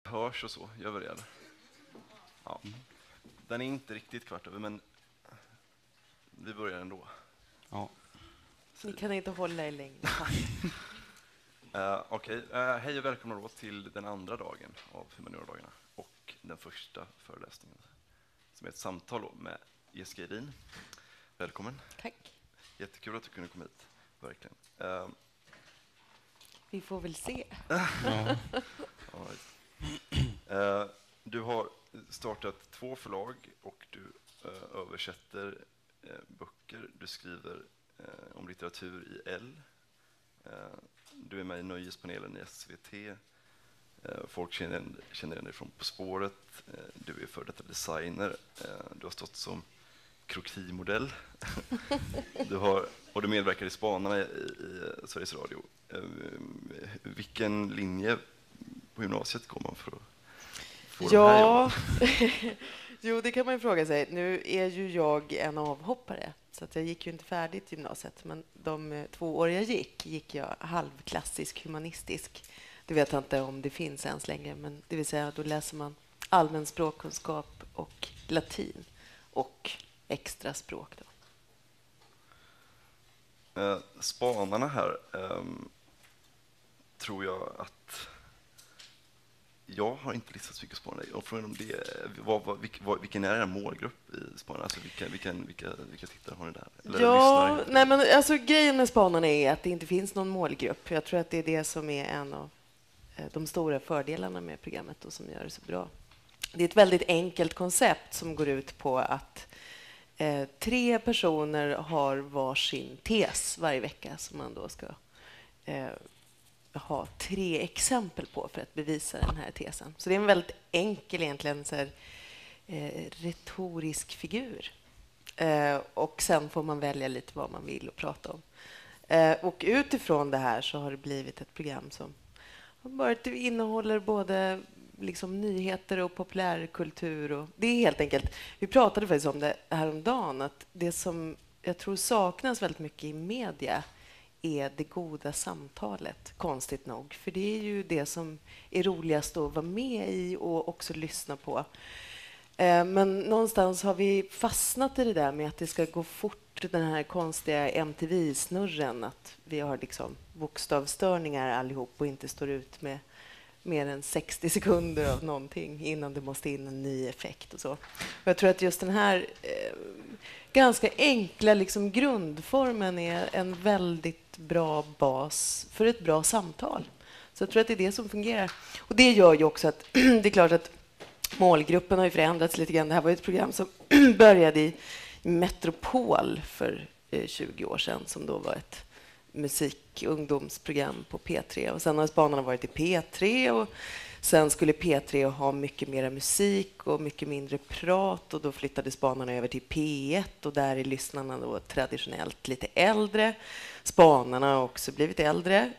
Hörs och så, gör vi det? Ja. Den är inte riktigt kvart över, men vi börjar ändå. Ja. Ni kan inte hålla er längre. Okej. Hej och välkomna då till den andra dagen av humanioradagarna och den första föreläsningen som är ett samtal då med Jessica Edin. Välkommen. Tack. Jättekul att du kunde komma hit, verkligen. Vi får väl se. Du har startat 2 förlag och du översätter böcker. Du skriver om litteratur i L. Du är med i nöjespanelen i SVT. Folk känner dig från På spåret. Du är för detta designer. Du har stått som krokimodell. Och du medverkar i Spanarna i Sveriges Radio. Vilken linje på gymnasiet går man för att få Ja, jo, det kan man ju fråga sig. Nu är ju jag en avhoppare, så att jag gick ju inte färdigt gymnasiet. Men de 2 år jag gick jag halvklassisk humanistisk. Det vet jag inte om det finns ens längre, men det vill säga då läser man allmän språkkunskap och latin och extra språk då. Spanarna här tror jag att jag har inte listat så mycket spanare. Jag frågar om det, vilken är er målgrupp i Spanarna? Alltså vilka tittare har ni där? Eller ja, nej, men alltså grejen med Spanarna är att det inte finns någon målgrupp. Jag tror att det är det som är en av de stora fördelarna med programmet och som gör det så bra. Det är ett väldigt enkelt koncept som går ut på att 3 personer har varsin tes varje vecka som man då ska ha 3 exempel på för att bevisa den här tesen. Så det är en väldigt enkel egentligen så här, retorisk figur. Och sen får man välja lite vad man vill och prata om. Och utifrån det här så har det blivit ett program som innehåller både liksom nyheter och populärkultur. Och det är helt enkelt, vi pratade faktiskt om det häromdagen, att det som jag tror saknas väldigt mycket i media är det goda samtalet, konstigt nog. För det är ju det som är roligast att vara med i och också lyssna på. Men någonstans har vi fastnat i det där med att det ska gå fort, den här konstiga MTV-snurren, att vi har liksom bokstavsstörningar allihop och inte står ut med mer än 60 sekunder av någonting innan det måste in en ny effekt och så. Och jag tror att just den här ganska enkla liksom grundformen är en väldigt bra bas för ett bra samtal. Så jag tror att det är det som fungerar. Och det gör ju också att det är klart att målgruppen har ju förändrats lite grann. Det här var ett program som började i Metropol för 20 år sedan, som då var ett musik-ungdomsprogram på P3. Och sen har Spanarna varit i P3 och sen skulle P3 ha mycket mer musik och mycket mindre prat, och då flyttade Spanarna över till P1 och där är lyssnarna då traditionellt lite äldre. Spanarna har också blivit äldre.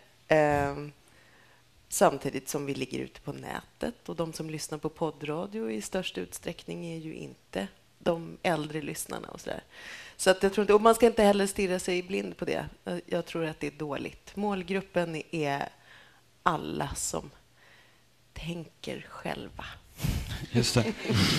Samtidigt som vi ligger ute på nätet, och de som lyssnar på poddradio i störst utsträckning är ju inte de äldre lyssnarna och så där. Så att jag tror inte, och man ska inte heller stirra sig blind på det. Jag tror att det är dåligt. Målgruppen är alla som tänker själva. Just det.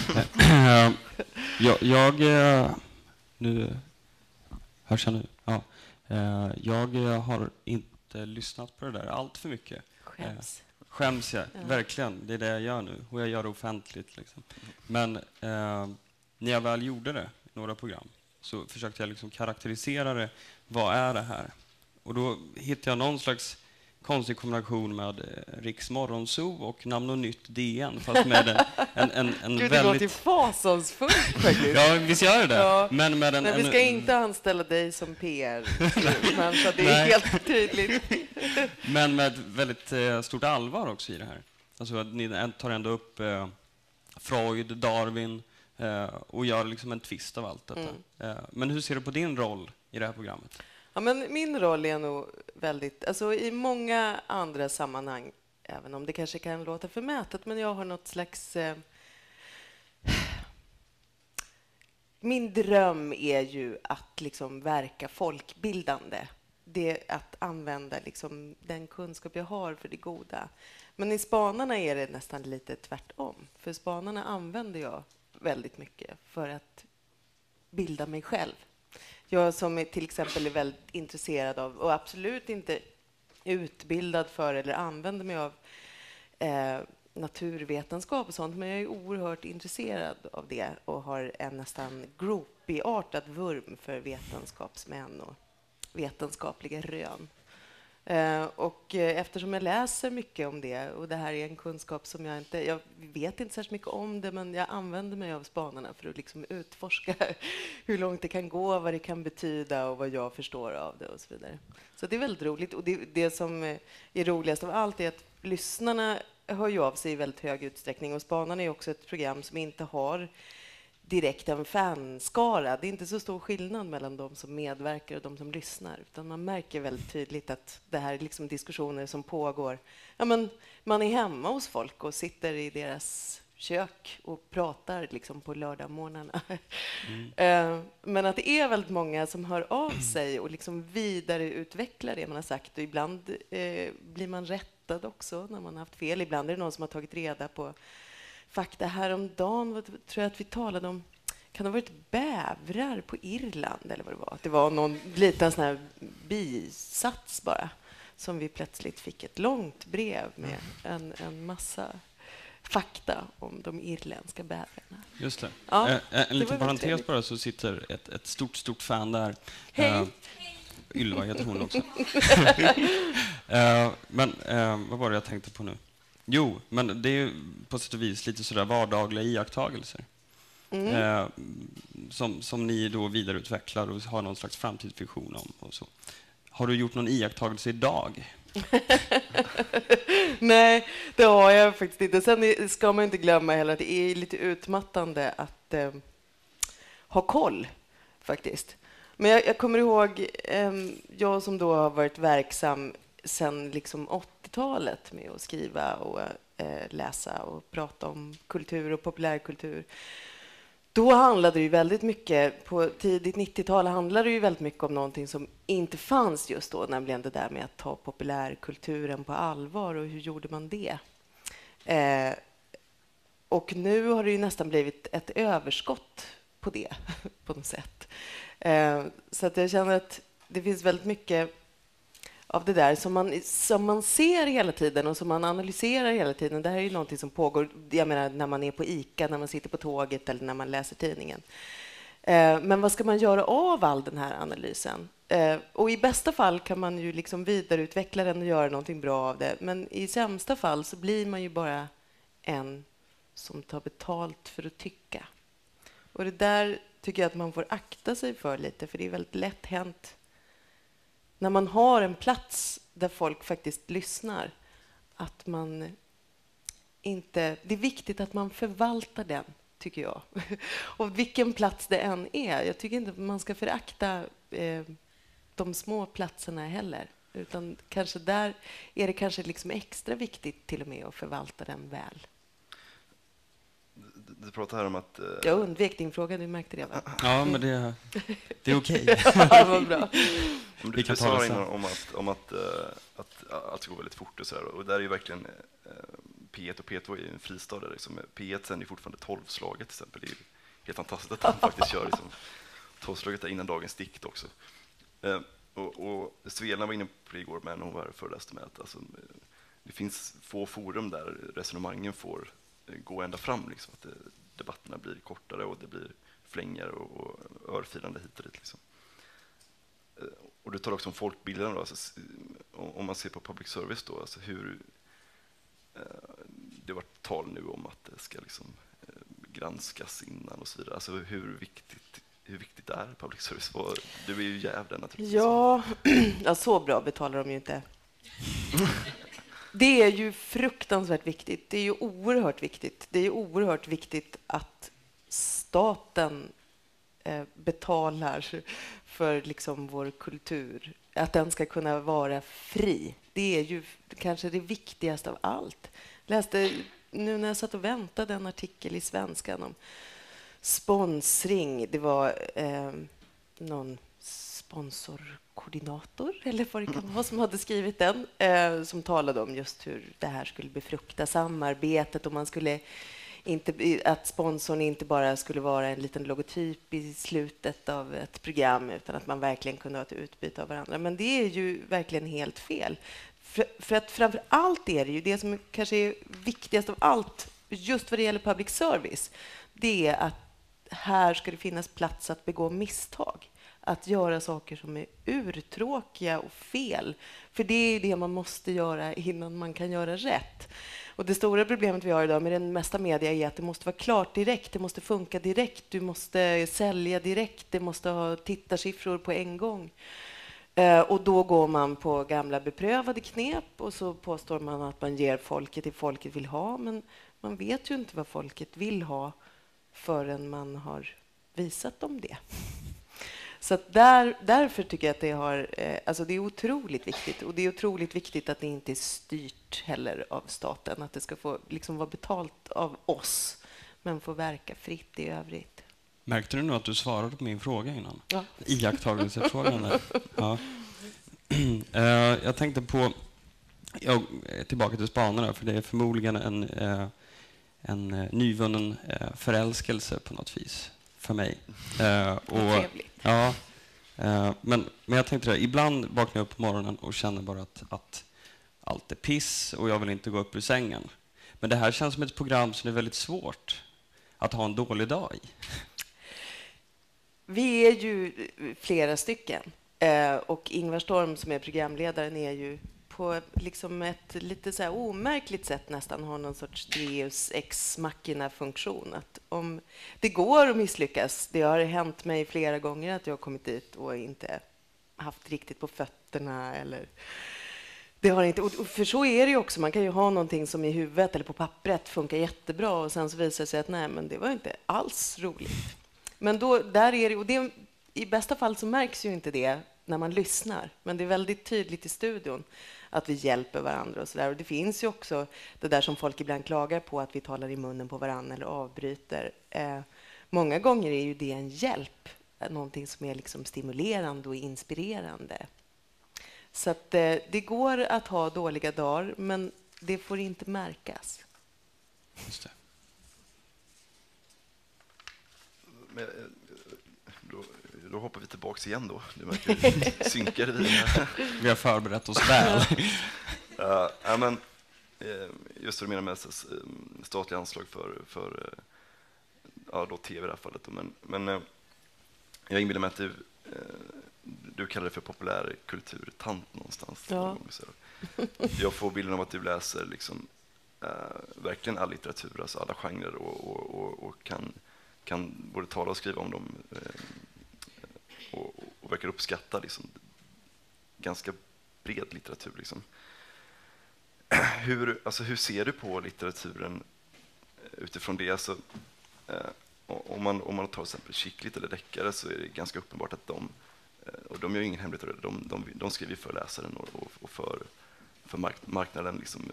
Nu hörs jag nu. Ja. Jag har inte lyssnat på det där allt för mycket. Skäms jag, verkligen. Det är det jag gör nu. Och jag gör det offentligt. Liksom. Men när jag väl gjorde det i några program så försökte jag liksom karaktärisera det. Vad är det här? Och då hittade jag någon slags konstig kombination med Riks Morgonzoo och Namn och Nytt DN. Fast med en Gud, väldigt... det låter ju fasansfullt faktiskt. Ja, visst gör det. Ja. Men vi ska inte anställa dig som PR. Men så det är helt tydligt. Men med väldigt stort allvar också i det här. Alltså, ni tar ändå upp Freud, Darwin och gör liksom en twist av allt detta. Men hur ser du på din roll i det här programmet? Ja, men min roll är nog väldigt... Alltså, i många andra sammanhang, även om det kanske kan låta förmätet, men jag har något slags... Min dröm är ju att liksom verka folkbildande. det att använda liksom den kunskap jag har för det goda. Men i Spanarna är det nästan lite tvärtom. För Spanarna använder jag väldigt mycket för att bilda mig själv. Jag som är till exempel är väldigt intresserad av och absolut inte utbildad för eller använder mig av naturvetenskap och sånt, men jag är oerhört intresserad av det och har en nästan groupie-artad vurm för vetenskapsmän och vetenskapliga rön. Och eftersom jag läser mycket om det, och det här är en kunskap som jag vet inte särskilt mycket om det, men jag använder mig av spanarna för att liksom utforska hur långt det kan gå, vad det kan betyda och vad jag förstår av det och så vidare. Så det är väldigt roligt, och det som är roligast av allt är att lyssnarna hör ju av sig i väldigt hög utsträckning, och Spanarna är också ett program som inte har direkt en fanskara. Det är inte så stor skillnad mellan de som medverkar och de som lyssnar, utan man märker väldigt tydligt att det här är liksom diskussioner som pågår. Ja, men man är hemma hos folk och sitter i deras kök och pratar liksom på lördagmorgnarna. Men att det är väldigt många som hör av sig och liksom vidareutvecklar det man har sagt, och ibland blir man rättad också när man har haft fel. Ibland är det någon som har tagit reda på fakta. Häromdagen tror jag att vi talade om, kan det ha varit bävrar på Irland eller vad det var? Det var någon liten sån här bisats bara, som vi plötsligt fick ett långt brev med en massa fakta om de irländska bävrarna. Just det. Ja, en liten parentes bara, så sitter ett stort fan där. Hej! Ylva heter hon också. Men vad var det jag tänkte på nu? Jo, men det är ju på sätt och vis lite sådär vardagliga iakttagelser. Som ni då vidareutvecklar och har någon slags framtidsvision om. Och så. Har du gjort någon iakttagelse idag? Nej, det har jag faktiskt inte. Sen ska man inte glömma heller att det är lite utmattande att ha koll, faktiskt. Men jag kommer ihåg, jag som då har varit verksam sedan liksom 80-talet med att skriva och läsa och prata om kultur och populärkultur. Då handlade det ju väldigt mycket, på tidigt 90-tal handlade det ju väldigt mycket om någonting som inte fanns just då, nämligen det där med att ta populärkulturen på allvar, och hur gjorde man det? Och nu har det ju nästan blivit ett överskott på det, på något sätt. Så att jag känner att det finns väldigt mycket av det där som man ser hela tiden och som man analyserar hela tiden. Det här är ju någonting som pågår, jag menar, när man är på ICA, när man sitter på tåget eller när man läser tidningen. Men vad ska man göra av all den här analysen? Och i bästa fall kan man ju liksom vidareutveckla den och göra någonting bra av det. Men i sämsta fall så blir man ju bara en som tar betalt för att tycka. Och det där tycker jag att man får akta sig för lite, för det är väldigt lätt hänt när man har en plats där folk faktiskt lyssnar, att man inte... Det är viktigt att man förvaltar den, tycker jag. Och vilken plats det än är. Jag tycker inte att man ska förakta de små platserna heller. Utan kanske där är det kanske liksom extra viktigt till och med att förvalta den väl. Du pratar här om att... Jag undvek din fråga, du märkte det, va? Ja, men det är okej. Ja, vad bra. Du sa innan om att allt går väldigt fort och så här, och där är ju verkligen P1 och P2 är en fristad där liksom. P1 sen är fortfarande 12-slaget till exempel. Det är ju helt fantastiskt att de faktiskt kör liksom 12-slaget där innan dagens dikt också. Och Svelna var inne på det igår, men hon var föreläste med att alltså, det finns få forum där resonemangen får gå ända fram, liksom, att debatterna blir kortare och det blir flängar och örfilande hit och dit. Liksom. Och du tar också om folkbilden då, alltså, om man ser på public service då, alltså hur det var tal nu om att det ska liksom granskas innan och så vidare. Alltså hur viktigt är public service? Du är ju jävla naturligtvis. Ja, så bra betalar de ju inte. Det är ju fruktansvärt viktigt. Det är ju oerhört viktigt. Det är oerhört viktigt att staten betalar för liksom vår kultur. Att den ska kunna vara fri. Det är ju kanske det viktigaste av allt. Läste nu när jag satt och väntade en artikel i Svenskan om sponsring. Det var någon sponsorkod koordinator eller vad det kan vara som hade skrivit den, som talade om just hur det här skulle befrukta samarbetet och man skulle inte, att sponsorn inte bara skulle vara en liten logotyp i slutet av ett program utan att man verkligen kunde ha ett utbyte av varandra. Men det är ju verkligen helt fel. För att framför allt är det ju det som kanske är viktigast av allt just vad det gäller public service. Det är att här ska det finnas plats att begå misstag. Att göra saker som är urtråkiga och fel. För det är det man måste göra innan man kan göra rätt. Och det stora problemet vi har idag med den mesta media är att det måste vara klart direkt, det måste funka direkt, du måste sälja direkt, det måste ha tittarsiffror på en gång. Och då går man på gamla beprövade knep och så påstår man att man ger folket det folket vill ha, men man vet ju inte vad folket vill ha förrän man har visat dem det. Så att därför tycker jag att det är otroligt viktigt. Och det är otroligt viktigt att det inte är styrt heller av staten. Att det ska få liksom vara betalt av oss, men få verka fritt i övrigt. Märkte du nu att du svarade på min fråga innan? Ja. Iakttagelsefrågan där. Ja. Jag tänkte på... tillbaka till spanerna, för det är förmodligen en nyvunnen förälskelse på något vis för mig. Ja, men jag tänkte det, ibland vaknar jag upp på morgonen och känner bara att allt är piss och jag vill inte gå upp ur sängen. Men det här känns som ett program som är väldigt svårt att ha en dålig dag i. Vi är ju flera stycken och Ingvar Storm som är programledaren är ju på liksom ett lite så här omärkligt sätt nästan har någon sorts Deus ex machina-funktion. Att om det går att misslyckas, det har hänt mig flera gånger att jag har kommit dit och inte haft riktigt på fötterna. Eller det har inte, och för så är det ju också, man kan ju ha någonting som i huvudet eller på pappret funkar jättebra och sen så visar det sig att nej, men det var inte alls roligt. Men då, där är det, och det, i bästa fall så märks ju inte det när man lyssnar, men det är väldigt tydligt i studion att vi hjälper varandra och så där. Och det finns ju också det där som folk ibland klagar på, att vi talar i munnen på varandra eller avbryter. Många gånger är ju det en hjälp, någonting som är liksom stimulerande och inspirerande. Så att det går att ha dåliga dagar, men det får inte märkas. Just det. Men, då hoppar vi tillbaka igen då. Du verkar synkade vi. Vi har förberett oss väl. Men, just vad du menar med statliga anslag för då TV i det här fallet. Men jag inbillar mig att du kallar det för populärkulturtant någonstans. Ja. Jag får bilden av att du läser liksom, verkligen all litteratur, alltså alla genrer och kan både tala och skriva om dem och verkar uppskatta liksom, ganska bred litteratur. Liksom. Hur ser du på litteraturen utifrån det? Alltså, om man tar till exempel Chicklit eller deckare så är det ganska uppenbart att de gör ingen hemlighet av det. De skriver för läsaren och för marknaden. Liksom.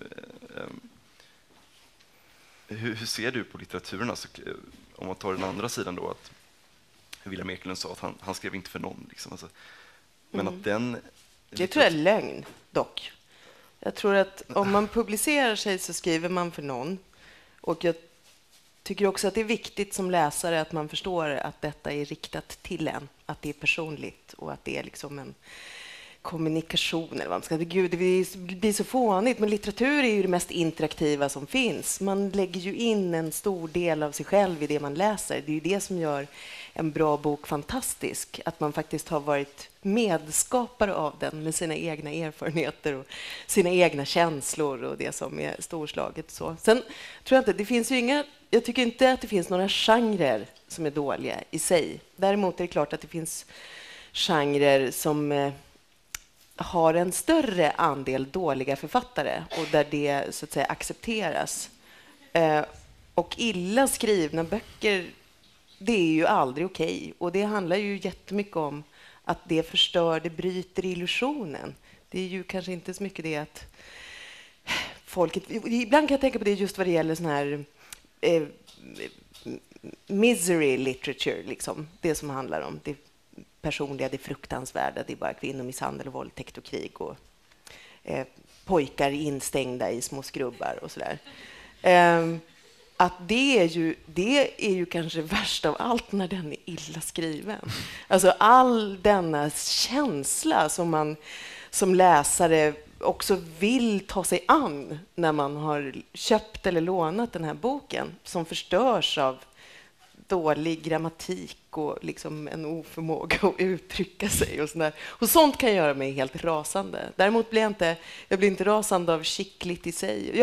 Hur ser du på litteraturen? Alltså, om man tar den andra sidan då, att William Ekelund sa att han skrev inte för någon. Liksom. Alltså, men att den... Det tror jag är lögn, dock. Jag tror att om man publicerar sig så skriver man för någon. Och jag tycker också att det är viktigt som läsare att man förstår att detta är riktat till en. Att det är personligt och att det är liksom en kommunikation. Eller vad man ska. Gud, det blir så fånigt, men litteratur är ju det mest interaktiva som finns. Man lägger ju in en stor del av sig själv i det man läser. Det är ju det som gör en bra bok fantastisk. Att man faktiskt har varit medskapare av den med sina egna erfarenheter och sina egna känslor och det som är storslaget. Så. Sen tror jag inte, det finns ju jag tycker inte att det finns några genrer som är dåliga i sig. Däremot är det klart att det finns genrer som har en större andel dåliga författare och där det så att säga accepteras. Och illa skrivna böcker, det är ju aldrig okej. Och det handlar ju jättemycket om att det det bryter illusionen. Det är ju kanske inte så mycket det att folket... Ibland kan jag tänka på det just vad det gäller sån här misery literature, liksom. Det som handlar om det personliga, det fruktansvärda. Det är bara kvinnomisshandel och våldtäkt och krig och pojkar instängda i små skrubbar och sådär. Att det är ju kanske värst av allt när den är illa skriven. Alltså all denna känsla som man som läsare också vill ta sig an när man har köpt eller lånat den här boken, som förstörs av dålig grammatik och liksom en oförmåga att uttrycka sig och sådär. Och sånt kan göra mig helt rasande. Däremot blir jag blir inte rasande av skickligt i sig.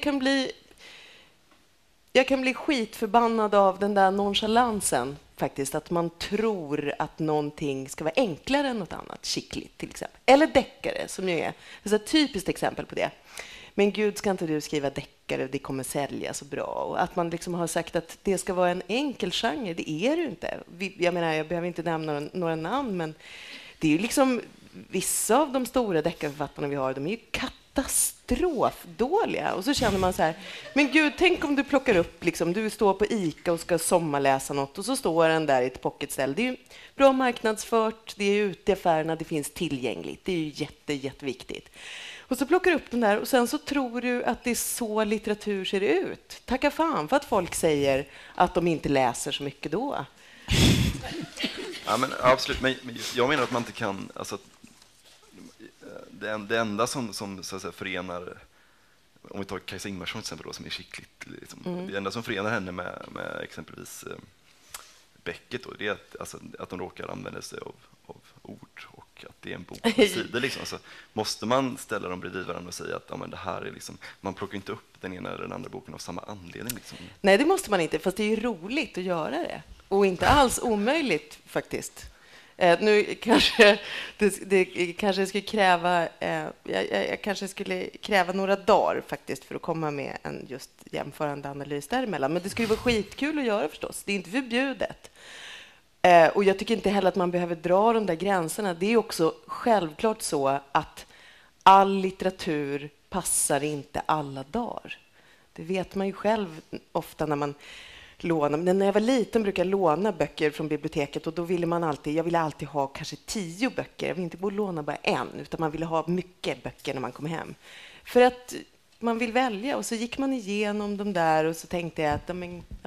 Jag kan bli skitförbannad av den där nonchalansen faktiskt, att man tror att någonting ska vara enklare än något annat, skickligt till exempel. Eller deckare, som ju är ett typiskt exempel på det. Men gud, ska inte du skriva deckare, det kommer sälja så bra. Och att man liksom har sagt att det ska vara en enkel genre, det är det ju inte. Jag menar, jag behöver inte nämna några namn, men det är ju liksom vissa av de stora deckarförfattarna vi har, de är ju katastrofdåliga. Och så känner man så här, men gud, tänk om du plockar upp, liksom, du står på ICA och ska sommarläsa något och så står den där i ett pocketställ. Det är ju bra marknadsfört, det är ute i affärerna, det finns tillgängligt. Det är ju jätteviktigt. Och så plockar du upp den där och sen så tror du att det är så litteratur ser ut. Tacka fan för att folk säger att de inte läser så mycket då. Ja, men absolut. Men jag menar att man inte kan... Alltså, det enda som så att säga, förenar... Om vi tar Kajsa Ingmarsson till exempel då, som är skickligt. Liksom, det enda som förenar henne med exempelvis Beckett då, det är att de råkar använda sig av ord och att det är en bok på sidor. Liksom. Så måste man ställa dem bredvid varandra och säga att ja, men det här är liksom, man plockar inte upp den ena eller den andra boken av samma anledning. Liksom. Nej, det måste man inte, fast det är ju roligt att göra det. Och inte alls omöjligt faktiskt. Nu kanske det kanske skulle kräva jag kanske skulle kräva några dagar faktiskt för att komma med en just jämförande analys däremellan. Men det skulle vara skitkul att göra förstås. Det är inte förbjudet. Och jag tycker inte heller att man behöver dra de där gränserna. Det är också självklart så att all litteratur passar inte alla dagar. Det vet man ju själv ofta när man lånar. Men när jag var liten brukade jag låna böcker från biblioteket och då ville jag ville alltid ha kanske 10 böcker. Jag ville inte bara låna bara en, utan man ville ha mycket böcker när man kom hem. För att man vill välja, och så gick man igenom de där och så tänkte jag att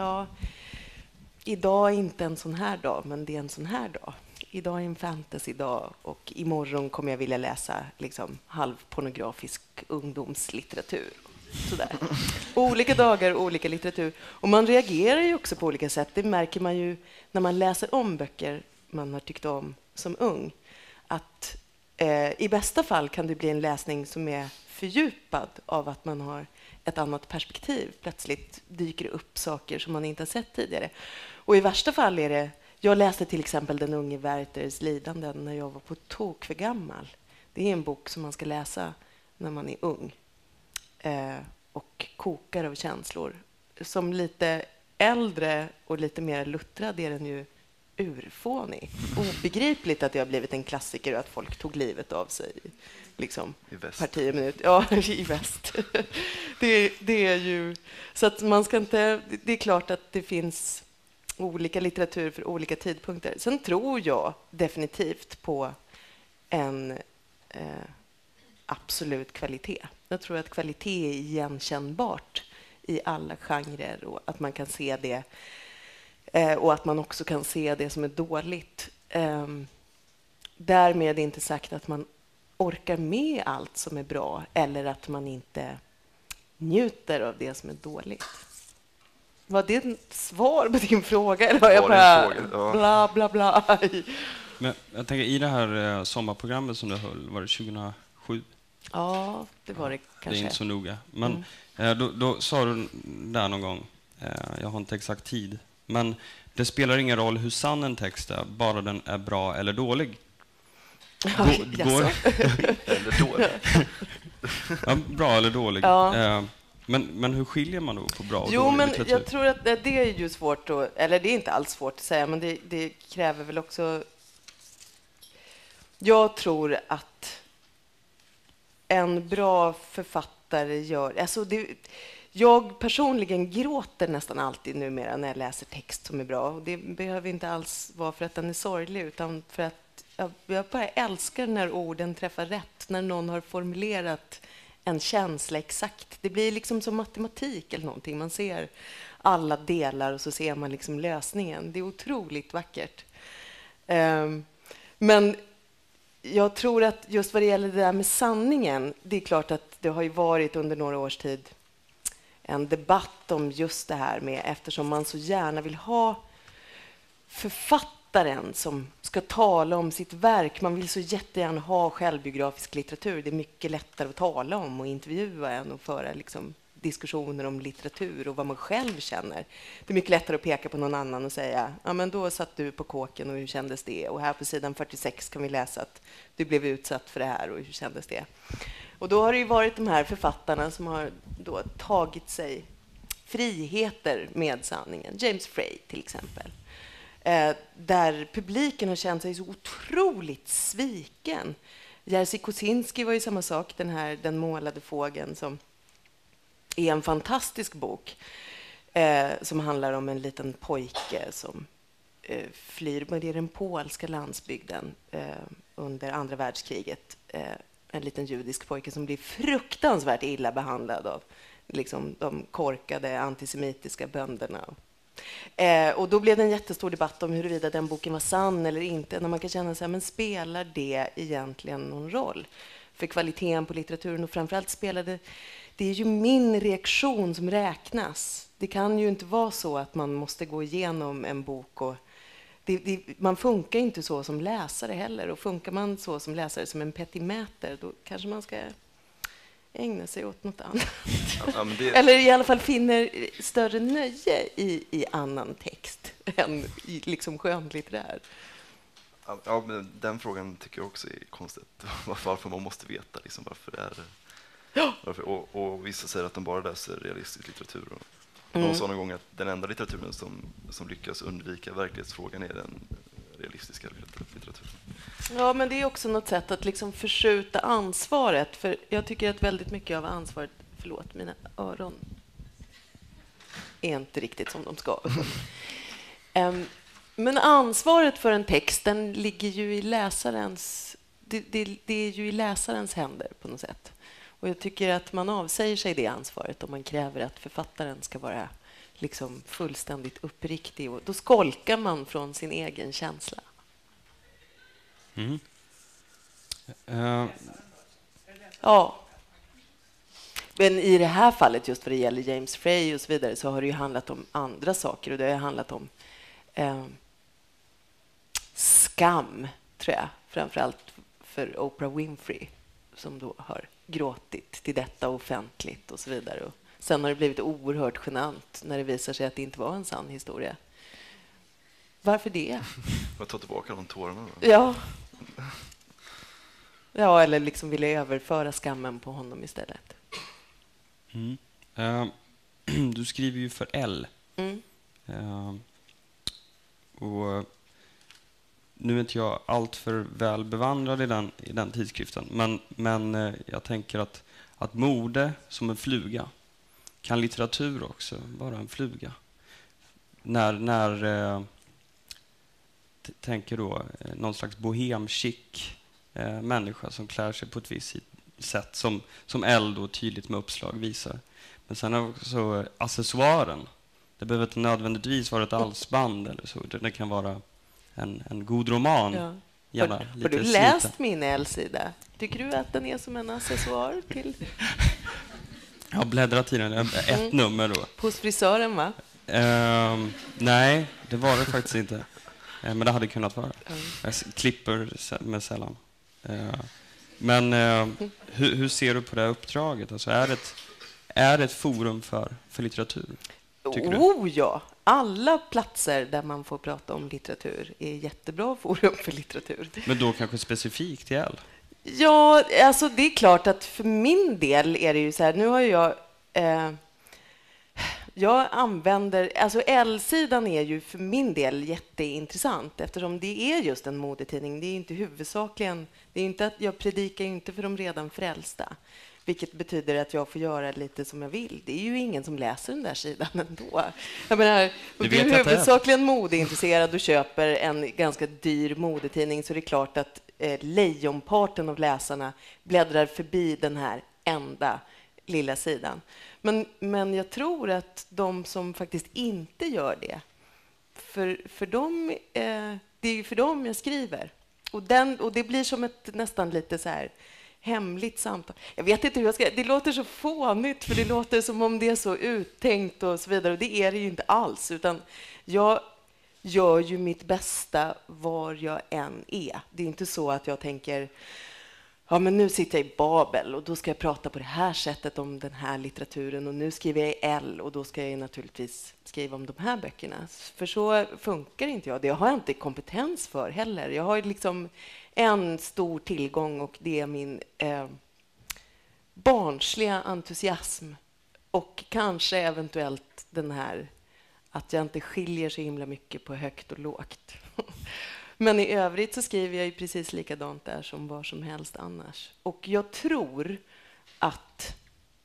idag är inte en sån här dag, men det är en sån här dag. Idag är en fantasy-dag och imorgon kommer jag vilja läsa liksom halvpornografisk ungdomslitteratur. Sådär. Olika dagar, olika litteratur. Och man reagerar ju också på olika sätt. Det märker man ju när man läser om böcker man har tyckt om som ung. Att i bästa fall kan det bli en läsning som är fördjupad av att man har ett annat perspektiv. Plötsligt dyker det upp saker som man inte har sett tidigare. Och i värsta fall är det... Jag läste till exempel Den unge Werthers lidanden när jag var på tok för gammal. Det är en bok som man ska läsa när man är ung. Och kokar av känslor. Som lite äldre och lite mer luttrad är den ju urfånig. Obegripligt att det har blivit en klassiker och att folk tog livet av sig liksom, per 10 minuter. Ja, i väst. Det är ju... Så att man ska inte... Det är klart att det finns olika litteratur för olika tidpunkter. Sen tror jag definitivt på en absolut kvalitet. Jag tror att kvalitet är igenkännbart i alla genrer och att man kan se det och att man också kan se det som är dåligt. Därmed inte sagt att man orkar med allt som är bra eller att man inte njuter av det som är dåligt. Var det ett svar på din fråga? Eller har jag bara bla bla bla? Men jag tänker, i det här sommarprogrammet som du höll, var det 2007? Ja, det var det kanske. Det är inte så noga. Men då sa du där någon gång, jag har inte exakt tid, men det spelar ingen roll hur sann en text är, bara den är bra eller dålig. Eller dålig. Ja, bra eller dålig. Ja. Men hur skiljer man då på bra och jo, dålig men litteratur? jag tror att det är ju svårt att, eller det är inte alls svårt att säga, men det kräver väl också... Jag tror att en bra författare gör... Alltså jag personligen gråter nästan alltid numera när jag läser text som är bra. Och det behöver inte alls vara för att den är sorglig, utan för att jag bara älskar när orden träffar rätt, när någon har formulerat en känsla exakt. Det blir liksom som matematik eller någonting. Man ser alla delar och så ser man liksom lösningen. Det är otroligt vackert. Men jag tror att just vad det gäller det där med sanningen, det är klart att det har ju varit under några års tid en debatt om just det här med, eftersom man så gärna vill ha författaren som ska tala om sitt verk. Man vill så jättegärna ha självbiografisk litteratur. Det är mycket lättare att tala om och intervjua än att föra liksom diskussioner om litteratur och vad man själv känner. Det är mycket lättare att peka på någon annan och säga, ja men då satt du på kåken och hur kändes det? Och här på sidan 46 kan vi läsa att du blev utsatt för det här och hur kändes det? Och då har det ju varit de här författarna som har då tagit sig friheter med sanningen. James Frey till exempel. Där publiken har känt sig så otroligt sviken. Jerzy Kosinski var ju samma sak, Den målade fågeln, som är en fantastisk bok som handlar om en liten pojke som flyr med den polska landsbygden under andra världskriget. En liten judisk pojke som blir fruktansvärt illa behandlad av liksom, de korkade antisemitiska bönderna. Och då blev det en jättestor debatt om huruvida den boken var sann eller inte. När man kan känna sig, men spelar det egentligen någon roll för kvaliteten på litteraturen? Och framförallt spelade det är ju min reaktion som räknas. Det kan ju inte vara så att man måste gå igenom en bok och man funkar inte så som läsare heller. Och funkar man så som läsare som en petimäter, då kanske man ska ägna sig åt något annat. Ja, Eller i alla fall finner större nöje i annan text än i liksom skönlitterär. Ja, men den frågan tycker jag också är konstigt. Varför man måste veta liksom, varför det är... Ja. Och vissa säger att de bara läser realistisk litteratur. Någon sa någon gång att den enda litteraturen som lyckas undvika verklighetsfrågan är den realistiska litteraturen. Ja, men det är också något sätt att liksom förskjuta ansvaret. För jag tycker att väldigt mycket av ansvaret... Förlåt, mina öron är inte riktigt som de ska. Men ansvaret för en text, den ligger ju i läsarens... Det är ju i läsarens händer på något sätt. Och jag tycker att man avsäger sig det ansvaret om man kräver att författaren ska vara liksom fullständigt uppriktig. Och då skolkar man från sin egen känsla. Ja. Men i det här fallet, just vad det gäller James Frey och så vidare, så har det ju handlat om andra saker. Och det har handlat om skam, tror jag. Framförallt för Oprah Winfrey, som då har gråtit till detta offentligt och så vidare. Och sen har det blivit oerhört genant när det visar sig att det inte var en sann historia. Varför det? Jag tar tillbaka de tårarna då. Ja. Ja, eller liksom ville överföra skammen på honom istället. Du skriver ju för L. Och nu är inte jag allt för väl bevandrad i den tidskriften, men jag tänker att mode som en fluga, kan litteratur också vara en fluga? När tänker då någon slags bohem-chic människa som klär sig på ett visst sätt, som L då tydligt med uppslag visar. Men sen är också accessoaren. Det behöver inte nödvändigtvis vara ett alsband eller så. Det kan vara en god roman. Ja. Har du läst min L-sida? Tycker du att den är som en accessoar till? Jag har bläddrat i den. Ett nummer då. Hos frisören, va? Nej, det var det faktiskt inte. Men det hade kunnat vara. Jag klipper med sällan. Men hur ser du på det här uppdraget? Alltså, är det ett forum för litteratur? Ja, alla platser där man får prata om litteratur är jättebra forum för litteratur. Men då kanske specifikt i L? Ja, alltså det är klart att för min del är det ju så här, nu har jag använder, alltså L-sidan är ju för min del jätteintressant eftersom det är just en modetidning. Det är inte huvudsakligen, det är inte att jag predikar inte för de redan frälsta, vilket betyder att jag får göra lite som jag vill. Det är ju ingen som läser den där sidan ändå. Jag menar, om du är huvudsakligen modeintresserad och köper en ganska dyr modetidning, så är det klart att lejonparten av läsarna bläddrar förbi den här enda lilla sidan. Men jag tror att de som faktiskt inte gör det, för dem, det är ju för dem jag skriver. Och det blir som ett nästan lite så här hemligt samtal. Jag vet inte hur jag ska... Det låter så fånigt, för det låter som om det är så uttänkt och så vidare. Och det är det ju inte alls, utan jag gör ju mitt bästa var jag än är. Det är inte så att jag tänker, ja, men nu sitter jag i Babel och då ska jag prata på det här sättet om den här litteraturen, och nu skriver jag i L och då ska jag naturligtvis skriva om de här böckerna. För så funkar inte jag. Det har jag inte kompetens för heller. Jag har liksom en stor tillgång, och det är min barnsliga entusiasm, och kanske eventuellt den här att jag inte skiljer så himla mycket på högt och lågt. Men i övrigt så skriver jag ju precis likadant där som var som helst annars. Och jag tror att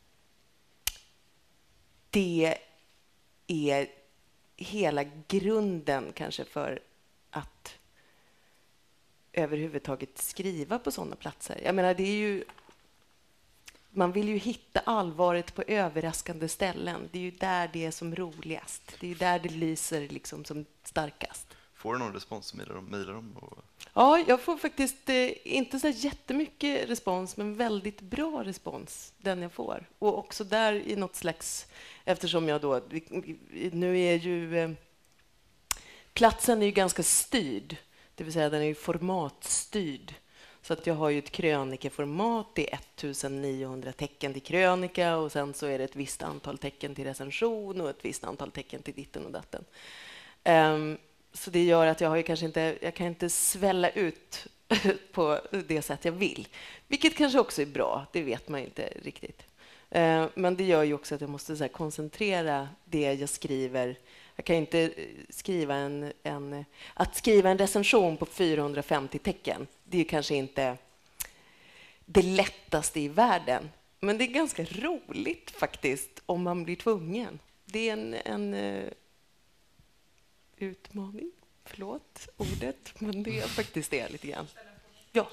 det är hela grunden kanske för att överhuvudtaget skriva på sådana platser. Jag menar, det är ju... Man vill ju hitta allvaret på överraskande ställen. Det är ju där det är som roligast. Det är ju där det lyser liksom som starkast. Får du någon respons? Mejlar de? Ja, jag får faktiskt inte så jättemycket respons, men väldigt bra respons, den jag får. Och också där i något slags... Eftersom jag då... Nu är ju... Platsen är ju ganska styrd. Det vill säga den är ju formatstyrd. Så att jag har ju ett krönikeformat, det är 1900 tecken till krönika, och sen så är det ett visst antal tecken till recension och ett visst antal tecken till ditten och datten. Så det gör att jag har ju kanske inte, jag kan inte svälla ut på det sätt jag vill. Vilket kanske också är bra, det vet man ju inte riktigt. Men det gör ju också att jag måste så här koncentrera det jag skriver. Jag kan inte skriva att skriva en recension på 450 tecken. Det är ju kanske inte det lättaste i världen. Men det är ganska roligt faktiskt om man blir tvungen. Det är en utmaning. Förlåt ordet, men det är faktiskt det lite grann. Ja.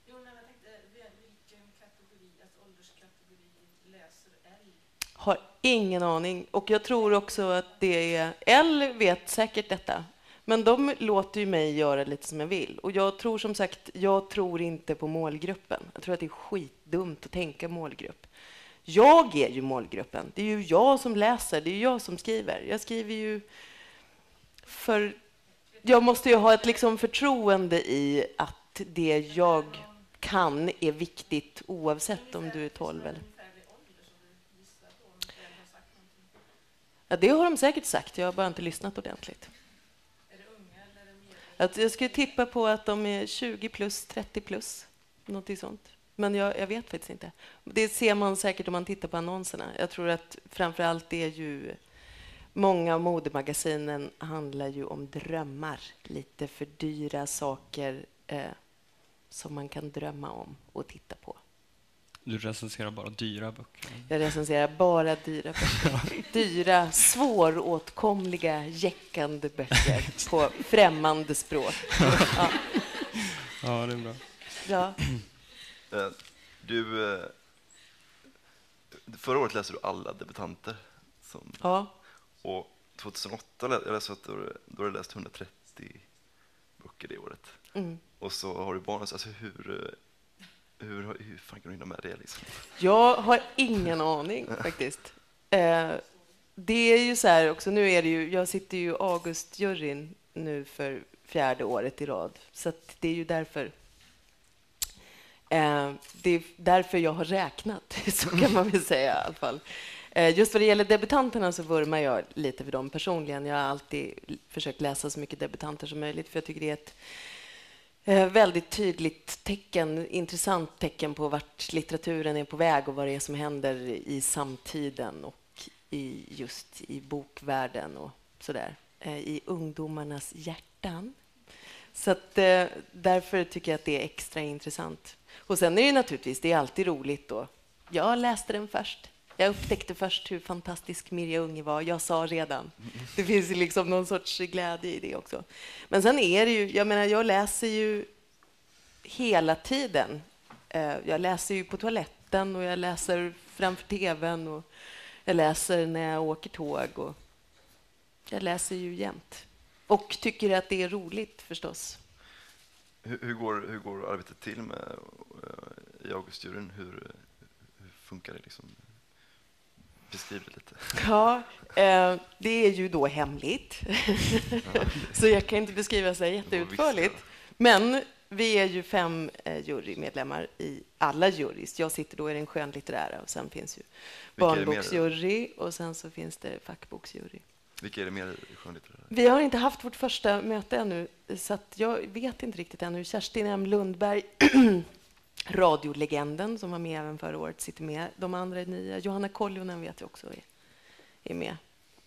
Har ingen aning. Och jag tror också att det är... L vet säkert detta. Men de låter ju mig göra lite som jag vill. Och jag tror som sagt, jag tror inte på målgruppen. Jag tror att det är skitdumt att tänka målgrupp. Jag är ju målgruppen. Det är ju jag som läser. Det är ju jag som skriver. Jag skriver ju för... Jag måste ju ha ett liksom förtroende i att det jag kan är viktigt oavsett om du är 12 eller... Ja, det har de säkert sagt. Jag har bara inte lyssnat ordentligt. Är det unga eller är det jag skulle tippa på att de är 20 plus, 30 plus. Något sånt. Men jag vet faktiskt inte. Det ser man säkert om man tittar på annonserna. Jag tror att framförallt det är ju... Många av modemagasinen handlar ju om drömmar. Lite för dyra saker som man kan drömma om och titta på. Du recenserar bara dyra böcker? Jag recenserar bara dyra böcker. Dyra, svåråtkomliga, jäckande böcker på främmande språk. Ja, ja, det är bra. Ja. Förra året läste du alla debutanter. Ja. Och 2008 jag läste att då har du läst 130 böcker det året. Mm. Och så har du barn. Alltså hur fan kan du hinna med det? Liksom? Jag har ingen aning faktiskt. Det är ju så här också, nu är det ju, jag sitter ju i Augustjuryn nu för 4:e året i rad. Så att det är ju därför. Det är därför jag har räknat, så kan man väl säga i alla fall. Just vad det gäller debutanterna så vurmar jag lite för dem personligen. Jag har alltid försökt läsa så mycket debutanter som möjligt, för jag tycker det är ett väldigt tydligt tecken, intressant tecken på vart litteraturen är på väg och vad det är som händer i samtiden och just i bokvärlden och sådär. I ungdomarnas hjärtan. Så att, därför tycker jag att det är extra intressant. Och sen är det naturligtvis, det är alltid roligt då Jag läste den först. Jag upptäckte först hur fantastisk Mirja Unge var. Jag sa redan. Det finns liksom någon sorts glädje i det också. Men sen är det ju, jag menar, jag läser ju hela tiden. Jag läser ju på toaletten och jag läser framför tvn och jag läser när jag åker tåg och jag läser ju jämt. Och tycker att det är roligt förstås. Hur går arbetet till med i Augustjuryn? Hur funkar det liksom? Beskriv det lite. Ja, det är ju då hemligt. Så jag kan inte beskriva sig jätteutförligt. Men vi är ju 5 jurymedlemmar i alla jurys. Jag sitter då i den skönlitterära och sen finns ju barnboksjury och sen så finns det fackboksjury. Vilka är det mer i skönlitterära? Vi har inte haft vårt första möte ännu så att jag vet inte riktigt ännu. Kerstin M. Lundberg, radiolegenden som var med även förra året, sitter med. De andra är nya. Johanna Koljonen vet jag också är med.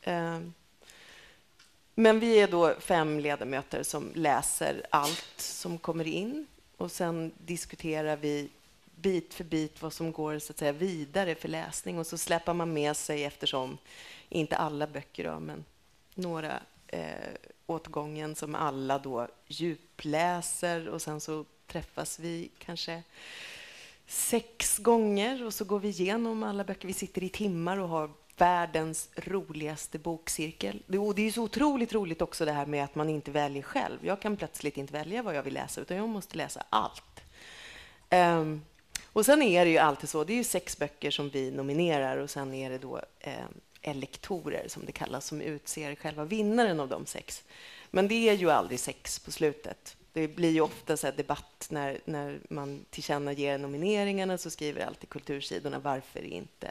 Men vi är då 5 ledamöter som läser allt som kommer in och sen diskuterar vi bit för bit vad som går så att säga vidare för läsning och så släpper man med sig, eftersom inte alla böcker då, men några åtgången som alla då djupläser och sen så träffas vi kanske 6 gånger och så går vi igenom alla böcker. Vi sitter i timmar och har världens roligaste bokcirkel. Och det är så otroligt roligt också det här med att man inte väljer själv. Jag kan plötsligt inte välja vad jag vill läsa utan jag måste läsa allt. Och sen är det ju alltid så, det är ju 6 böcker som vi nominerar och sen är det då elektorer som det kallas som utser själva vinnaren av de 6. Men det är ju aldrig 6 på slutet. Det blir ju ofta så här debatt när man tillkännager nomineringarna så skriver alltid kultursidorna varför inte.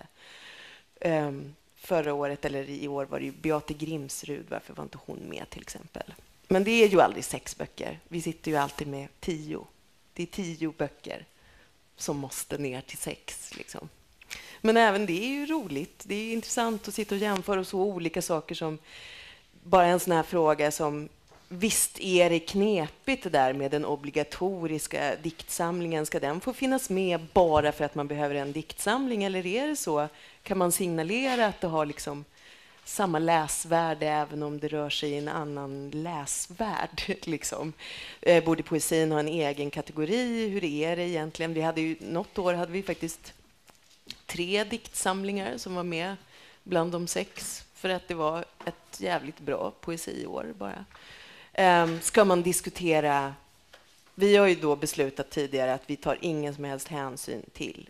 Förra året eller i år var det ju Beate Grimsrud, varför var inte hon med till exempel. Men det är ju aldrig 6 böcker. Vi sitter ju alltid med 10. Det är 10 böcker som måste ner till 6 liksom. Men även det är ju roligt. Det är intressant att sitta och jämföra så olika saker som bara en sån här fråga som visst är det knepigt det där med den obligatoriska diktsamlingen. Ska den få finnas med bara för att man behöver en diktsamling eller är det så? Kan man signalera att det har liksom samma läsvärde även om det rör sig i en annan läsvärld? Liksom. Borde poesin ha en egen kategori? Hur är det egentligen? Vi hade ju, något år hade vi faktiskt 3 diktsamlingar som var med bland de 6 för att det var ett jävligt bra poesiår bara. Ska man diskutera... Vi har ju då beslutat tidigare att vi tar ingen som helst hänsyn till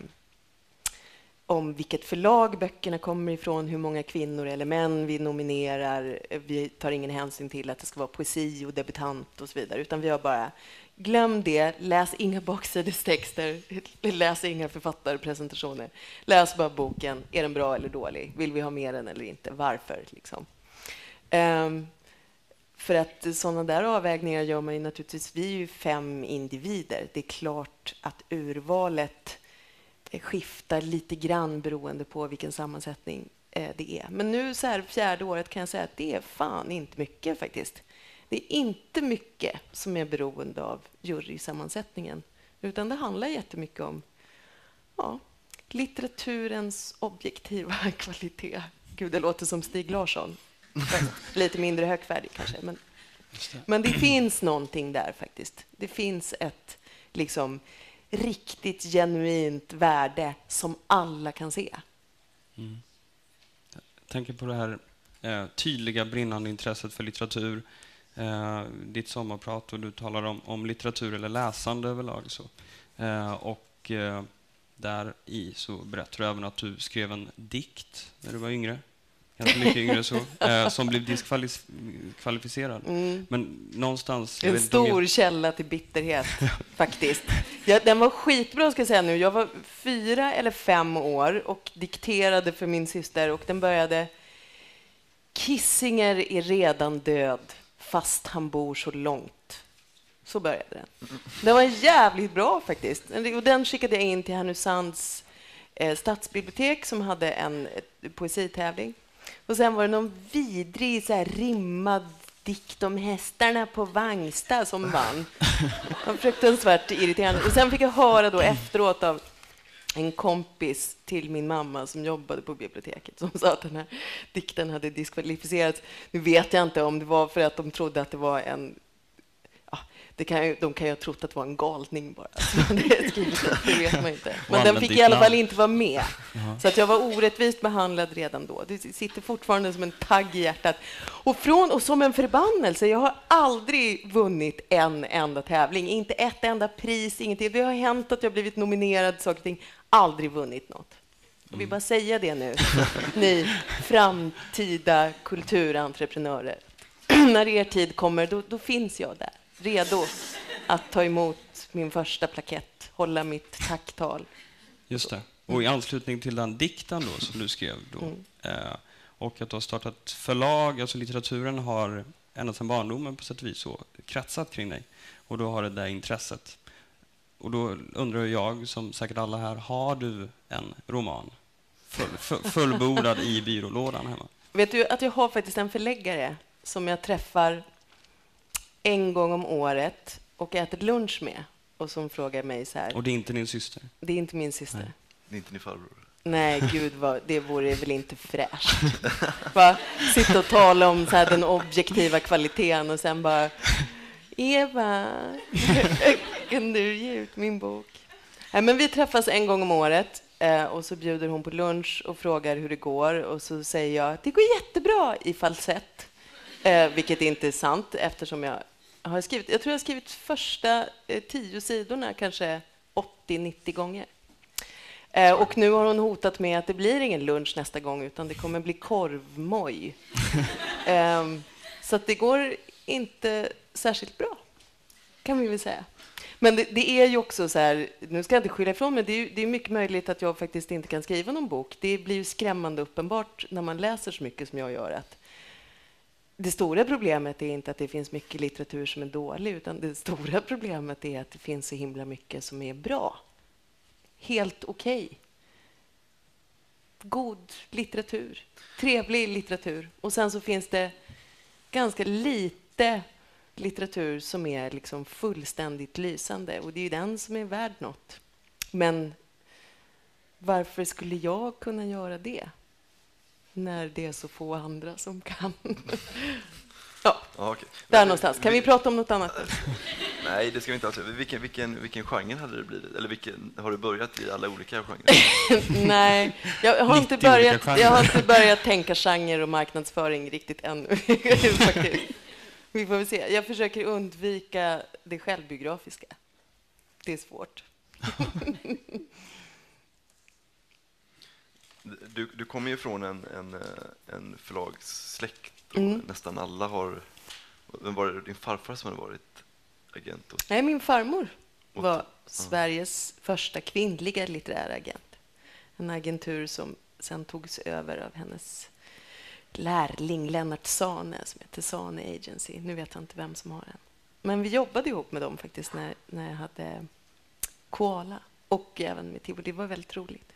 om vilket förlag böckerna kommer ifrån, hur många kvinnor eller män vi nominerar. Vi tar ingen hänsyn till att det ska vara poesi och debutant och så vidare, utan vi har bara glöm det, läs inga baksidestexter, läs inga författarpresentationer. Läs bara boken, är den bra eller dålig? Vill vi ha med den eller inte? Varför? Liksom. För att sådana där avvägningar gör man ju naturligtvis. Vi är ju 5 individer. Det är klart att urvalet skiftar lite grann beroende på vilken sammansättning det är. Men nu så här 4:e året kan jag säga att det är fan inte mycket faktiskt. Det är inte mycket som är beroende av jurysammansättningen, utan det handlar jättemycket om litteraturens objektiva kvalitet. Gud, det låter som Stig Larsson. Lite mindre högfärdig kanske. Men det finns någonting där faktiskt. Det finns ett liksom riktigt genuint värde som alla kan se. Mm. Jag tänker på det här tydliga brinnande intresset för litteratur. Ditt sommarprat och du talar om litteratur eller läsande överlag. Så. Där i så berättar du även att du skrev en dikt när du var yngre. Ganska mycket yngre så. Som blev diskvalificerad. Men någonstans... En stor källa till bitterhet, faktiskt. Den var skitbra, ska jag säga nu. Jag var 4 eller 5 år och dikterade för min syster. Och den började... Kissinger är redan död, fast han bor så långt. Så började den. Den var jävligt bra, faktiskt. Och den skickade jag in till Härnösands stadsbibliotek som hade en poesitävling. Och sen var det någon vidrig så här rimmad dikt om hästarna på Vangsta som vann. Det var fruktansvärt irriterande. Och sen fick jag höra då efteråt av en kompis till min mamma som jobbade på biblioteket som sa att den här dikten hade diskvalificerats. Nu vet jag inte om det var för att de trodde att det var en... Ja, de kan ju ha trott att det var en galning bara. Det vet man inte. Men den fick i alla fall inte vara med. Så att jag var orättvist behandlad redan då. Det sitter fortfarande som en tagg i hjärtat. Och som en förbannelse. Jag har aldrig vunnit en enda tävling. Inte ett enda pris, ingenting. Det har hänt att jag blivit nominerad, saker och ting. Aldrig vunnit något. Jag vill bara säga det nu. Ni framtida kulturentreprenörer. När er tid kommer, då finns jag där. Redo att ta emot min första plakett, hålla mitt tacktal. Just det. Och i anslutning till den dikten då, som du skrev då, och att du har startat förlag, alltså litteraturen har ända sedan barndomen på sätt och vis så kretsat kring dig. Och då har det där intresset. Och då undrar jag, som säkert alla här, har du en roman fullbordad i byrålådan hemma? Vet du att jag har faktiskt en förläggare som jag träffar en gång om året och äter lunch med och som frågar mig så här. Och det är inte din syster? Det är inte min syster. Nej. Det är inte din farbror? Nej, gud, det vore väl inte fräscht. Bara sitta och tala om så här, den objektiva kvaliteten och sen bara Eva, kan du ge ut min bok? Nej, men vi träffas en gång om året och så bjuder hon på lunch och frågar hur det går och så säger jag att det går jättebra i falsett. Vilket inte är sant eftersom jag tror jag har skrivit första 10 sidorna kanske 80-90 gånger. Och nu har hon hotat med att det blir ingen lunch nästa gång utan det kommer bli korvmoj. Så att det går inte särskilt bra, kan vi väl säga. Men det är ju också så här, nu ska jag inte skylla ifrån mig, det är mycket möjligt att jag faktiskt inte kan skriva någon bok. Det blir ju skrämmande uppenbart när man läser så mycket som jag gör att det stora problemet är inte att det finns mycket litteratur som är dålig, utan det stora problemet är att det finns så himla mycket som är bra. Helt okej. God litteratur. Trevlig litteratur. Och sen så finns det ganska lite litteratur som är liksom fullständigt lysande. Och det är ju den som är värd något. Men varför skulle jag kunna göra det? När det är så få andra som kan. Ja, okay. Där någonstans. Kan vi prata om något annat? Nej, det ska vi inte alls. Vilken genre hade det blivit? Eller har du börjat i alla olika genrer? Nej, jag har inte börjat tänka genre och marknadsföring riktigt ännu. Vi får väl se. Jag försöker undvika det självbiografiska. Det är svårt. Du kommer ju från en förlagssläkt och nästan alla har... Vem var det din farfar som hade varit agent? Nej, min farmor var Sveriges första kvinnliga litterära agent. En agentur som sen togs över av hennes lärling Lennart Sane som heter Sane Agency. Nu vet jag inte vem som har den. Men vi jobbade ihop med dem faktiskt när jag hade Koala och även med Tivoli. Det var väldigt roligt.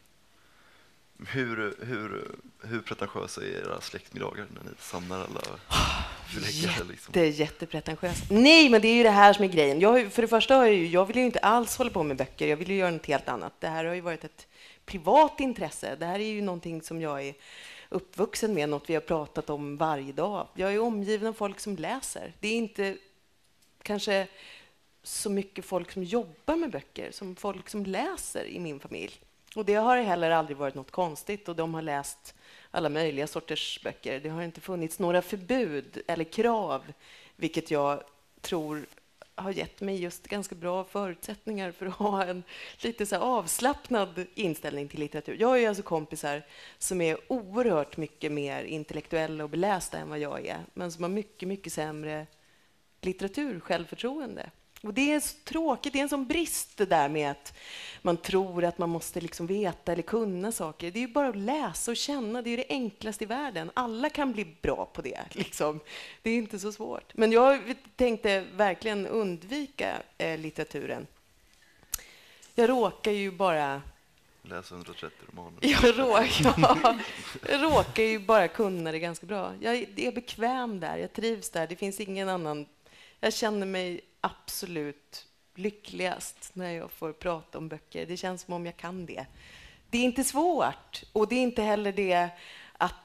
Hur pretentiösa är era släktmiddagar när ni samlar alla förläggare? Liksom? Jättepretentiöst. Nej, men det är ju det här som är grejen. För det första jag vill ju inte alls hålla på med böcker. Jag vill ju göra något helt annat. Det här har ju varit ett privat intresse. Det här är ju någonting som jag är uppvuxen med, något vi har pratat om varje dag. Jag är omgiven av folk som läser. Det är inte kanske så mycket folk som jobbar med böcker som folk som läser i min familj. Och det har heller aldrig varit något konstigt och de har läst alla möjliga sorters böcker. Det har inte funnits några förbud eller krav, vilket jag tror har gett mig just ganska bra förutsättningar för att ha en lite så här avslappnad inställning till litteratur. Jag är alltså kompisar som är oerhört mycket mer intellektuella och belästa än vad jag är, men som har mycket, mycket sämre litteratur, självförtroende. Och det är så tråkigt, det är en sån brist det där med att man tror att man måste liksom veta eller kunna saker. Det är ju bara att läsa och känna, det är det enklaste i världen. Alla kan bli bra på det, liksom. Det är inte så svårt. Men jag tänkte verkligen undvika litteraturen. Jag råkar ju bara... Läsa 130 romaner. Jag råkar ju bara kunna det ganska bra. Jag är bekväm där, jag trivs där. Det finns ingen annan... Jag känner mig absolut lyckligast när jag får prata om böcker. Det känns som om jag kan det. Det är inte svårt, och det är inte heller det att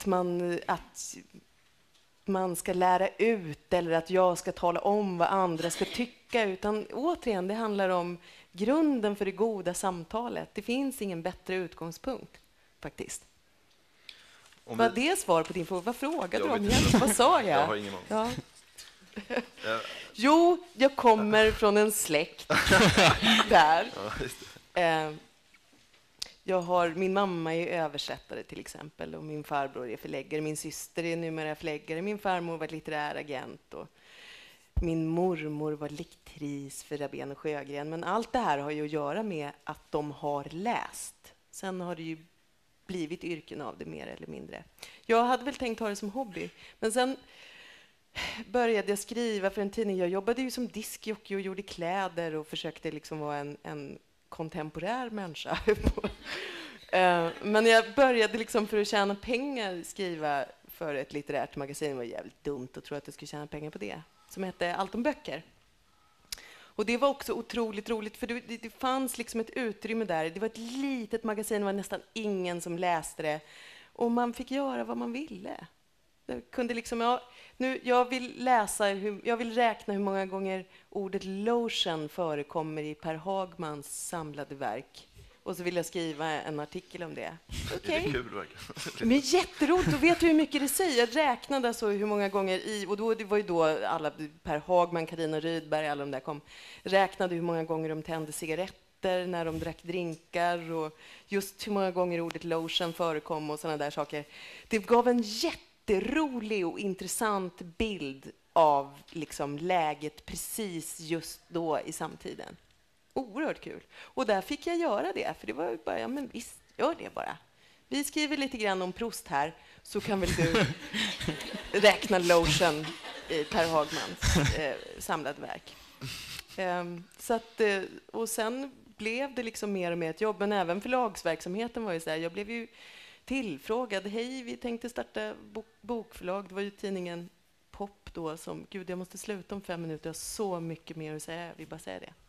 man ska lära ut eller att jag ska tala om vad andra ska tycka, utan återigen, det handlar om grunden för det goda samtalet. Det finns ingen bättre utgångspunkt, faktiskt. Var det svar på din fråga? Vad frågade du om? Vad sa jag? Jag har ingen aning. Ja. Jo, jag kommer från en släkt där. Min mamma är översättare till exempel, och min farbror är förläggare. Min syster är numera förläggare. Min farmor var litterär agent och min mormor var lektris för Rabén och Sjögren. Men allt det här har ju att göra med att de har läst. Sen har det ju blivit yrken av det mer eller mindre. Jag hade väl tänkt ha det som hobby, men sen började jag skriva för en tidning. Jag jobbade ju som diskjockey och gjorde kläder och försökte liksom vara en kontemporär människa. Men jag började liksom för att tjäna pengar skriva för ett litterärt magasin. Det var jävligt dumt att tro att jag skulle tjäna pengar på det. Som hette Allt om böcker. Och det var också otroligt roligt, för det fanns liksom ett utrymme där. Det var ett litet magasin, det var nästan ingen som läste det. Och man fick göra vad man ville. Jag kunde liksom, jag vill räkna hur många gånger ordet lotion förekommer i Per Hagmans samlade verk. Och så vill jag skriva en artikel om det. Okay. Det är kul verkligen. Men jätteroligt. Och vet du hur mycket det säger? Jag räknade alltså hur många gånger och det var ju då alla, Per Hagman, Carina Rydberg, alla de där kom. Räknade hur många gånger de tände cigaretter när de drack drinkar, och just hur många gånger ordet lotion förekom och sådana där saker. Det gav en jätterolig och intressant bild av liksom läget precis just då i samtiden. Oerhört kul. Och där fick jag göra det, för det var bara, ja men visst, gör det bara. Vi skriver lite grann om Proust här, så kan väl du räkna lotion i Per Hagmans samlade verk. Och sen blev det liksom mer och mer ett jobb, men även förlagsverksamheten var ju så här. Jag blev ju tillfrågad, hej, vi tänkte starta bokförlag. Det var ju tidningen Pop då som, gud, jag måste sluta om 5 minuter, jag har så mycket mer att säga, jag vill bara säga det.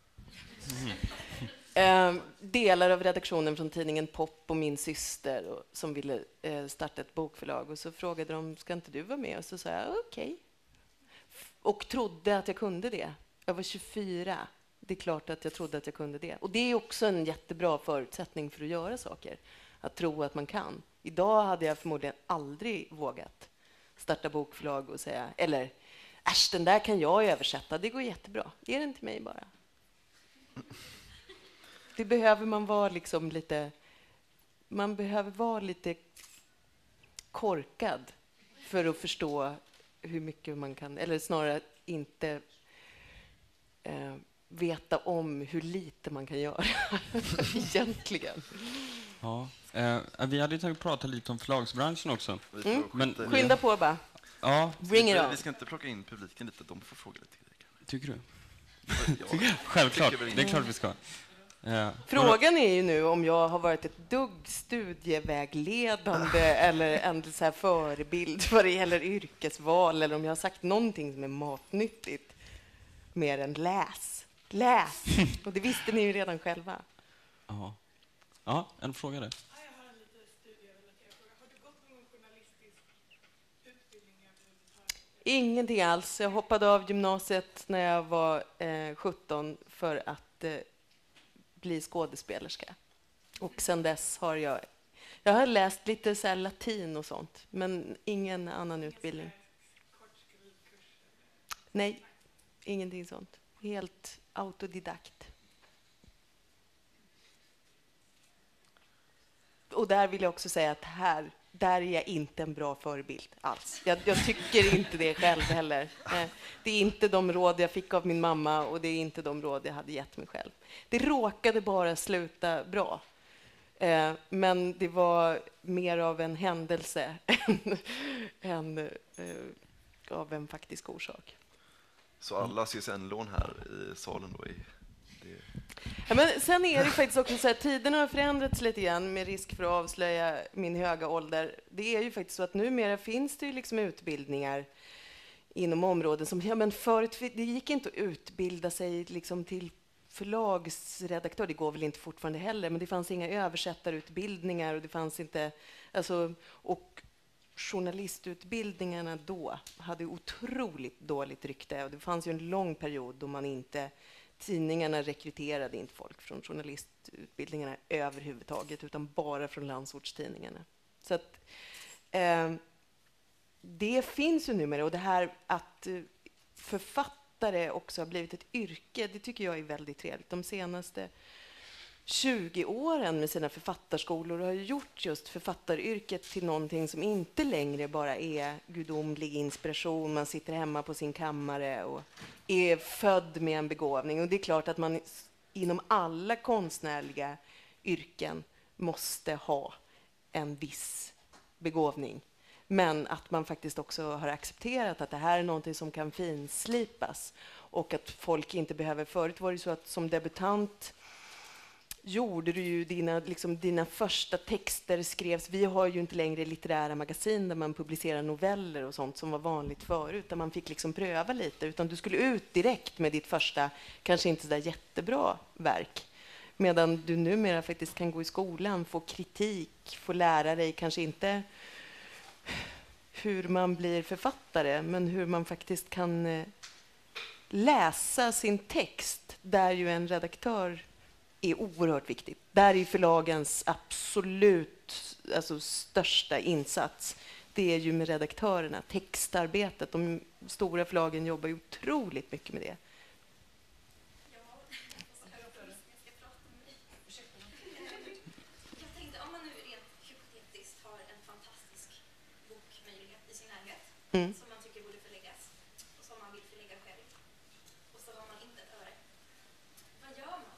Delar av redaktionen från tidningen Pop och min syster som ville starta ett bokförlag, och så frågade de, ska inte du vara med? Och så sa jag okej. Och trodde att jag kunde det. Jag var 24. Det är klart att jag trodde att jag kunde det. Och det är också en jättebra förutsättning för att göra saker. Att tro att man kan. Idag hade jag förmodligen aldrig vågat starta bokförlag och säga, eller äsch, den där kan jag översätta, det går jättebra. Ge den till mig bara. Det behöver man vara liksom lite... Man behöver vara lite korkad för att förstå hur mycket man kan... Eller snarare inte veta om hur lite man kan göra egentligen. Ja, vi hade ju tänkt prata lite om förlagsbranschen också. Men skynda på bara. Ja. Bring it on. Vi ska inte plocka in publiken lite, de får fråga lite. Tycker du? Självklart, det är klart vi ska. Frågan är ju nu om jag har varit ett dugg studievägledande eller en så här förebild vad det gäller yrkesval, eller om jag har sagt någonting som är matnyttigt mer än läs. Läs! Och det visste ni ju redan själva. Ja, en fråga där. Jag har en lite studierelaterad fråga. Har du gått någon journalistisk utbildning överhuvudtaget? Ingenting alls. Jag hoppade av gymnasiet när jag var 17 för att bli skådespelerska. Och sen dess har jag har läst lite så här latin och sånt, men ingen annan utbildning. Nej, ingenting sånt. Helt autodidakt. Och där vill jag också säga att där är jag inte en bra förebild alls. Jag tycker inte det själv heller. Det är inte de råd jag fick av min mamma, och det är inte de råd jag hade gett mig själv. Det råkade bara sluta bra. Men det var mer av en händelse än av en faktisk orsak. Så alla CSN-lån här i salen då? Ja, men sen är det faktiskt också så att tiderna har förändrats lite grann, med risk för att avslöja min höga ålder. Det är ju faktiskt så att numera finns det ju liksom utbildningar inom områden som, ja men förut, det gick inte att utbilda sig liksom till förlagsredaktör, det går väl inte fortfarande heller, men det fanns inga översättarutbildningar och det fanns inte, alltså, och journalistutbildningarna då hade otroligt dåligt rykte och det fanns ju en lång period då man inte, tidningarna rekryterade inte folk från journalistutbildningarna överhuvudtaget utan bara från landsortstidningarna. Så att det finns ju numera, och det här att författare också har blivit ett yrke, det tycker jag är väldigt trevligt. De senaste 20 åren med sina författarskolor har gjort just författaryrket till någonting som inte längre bara är gudomlig inspiration. Man sitter hemma på sin kammare och är född med en begåvning. Och det är klart att man inom alla konstnärliga yrken måste ha en viss begåvning. Men att man faktiskt också har accepterat att det här är någonting som kan finslipas och att folk inte behöver. Förut var det så att som debutant gjorde du ju dina första texter skrevs. Vi har ju inte längre litterära magasin där man publicerar noveller och sånt som var vanligt förut, där man fick liksom pröva lite, utan du skulle ut direkt med ditt första, kanske inte så där jättebra verk. Medan du numera faktiskt kan gå i skolan, få kritik, få lära dig kanske inte hur man blir författare, men hur man faktiskt kan läsa sin text, där ju en redaktör är oerhört viktigt. Där är förlagens absolut största insats. Det är ju med redaktörerna, textarbetet. De stora förlagen jobbar ju otroligt mycket med det. Jag tänkte, om man nu rent hypotetiskt har en fantastisk bokmöjlighet i sin närhet som man tycker borde förläggas och som man vill förlägga själv, och så har man inte ett öre. Vad gör man?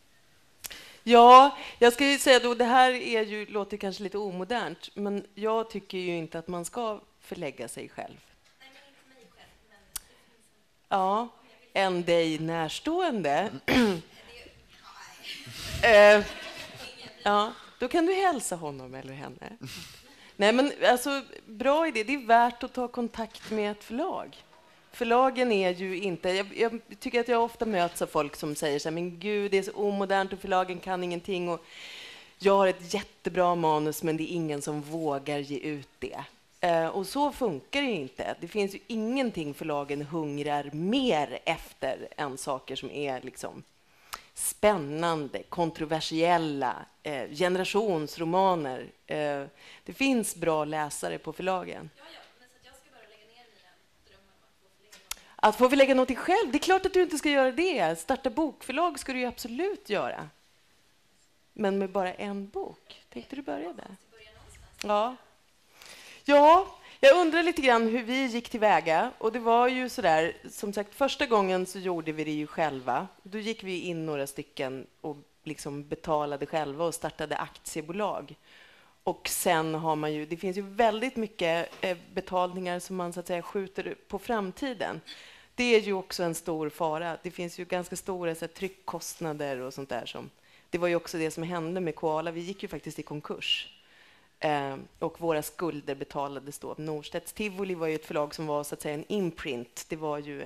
Ja, jag ska ju säga då, det här låter kanske lite omodernt, men jag tycker ju inte att man ska förlägga sig själv. Nej, men inte mig själv, men det finns Ja, en dig närstående. Ja, då kan du hälsa honom eller henne. Nej, men alltså, bra idé. Det är värt att ta kontakt med ett förlag. Förlagen är ju inte... Jag tycker att jag ofta möts av folk som säger så här, men gud, det är så omodernt och förlagen kan ingenting. Och jag har ett jättebra manus, men det är ingen som vågar ge ut det. Och så funkar det ju inte. Det finns ju ingenting förlagen hungrar mer efter än saker som är liksom spännande, kontroversiella, generationsromaner. Det finns bra läsare på förlagen. Ja, men så att jag ska bara lägga ner mina drömmar om att få förlägga något. Att få förlägga något själv, det är klart att du inte ska göra det. Starta bokförlag ska du ju absolut göra. Men med bara en bok. Tänkte du börja där? Ja. Ja, jag undrar lite grann hur vi gick tillväga. Och det var ju sådär, som sagt, första gången så gjorde vi det ju själva. Då gick vi in några stycken och liksom betalade själva och startade aktiebolag. Och sen har man ju, det finns ju väldigt mycket betalningar som man så att säga skjuter på framtiden. Det är ju också en stor fara. Det finns ju ganska stora så här, tryckkostnader och sånt där. Det var ju också det som hände med Koala. Vi gick ju faktiskt i konkurs. Och våra skulder betalades då av Norstedts. Tivoli var ju ett förlag som var så att säga en imprint. Det var ju